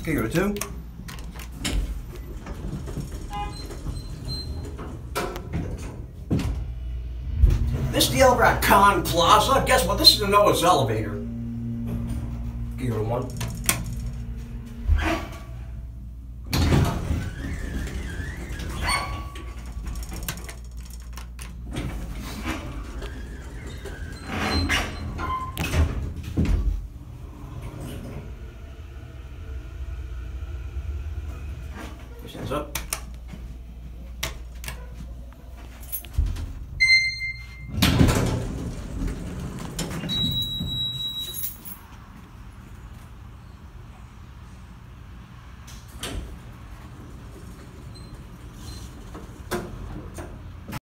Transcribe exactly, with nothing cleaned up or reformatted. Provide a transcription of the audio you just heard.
Okay, go to two. This is the elevator at Con Plaza. Guess what? This is the Noah's elevator. Okay, go to one.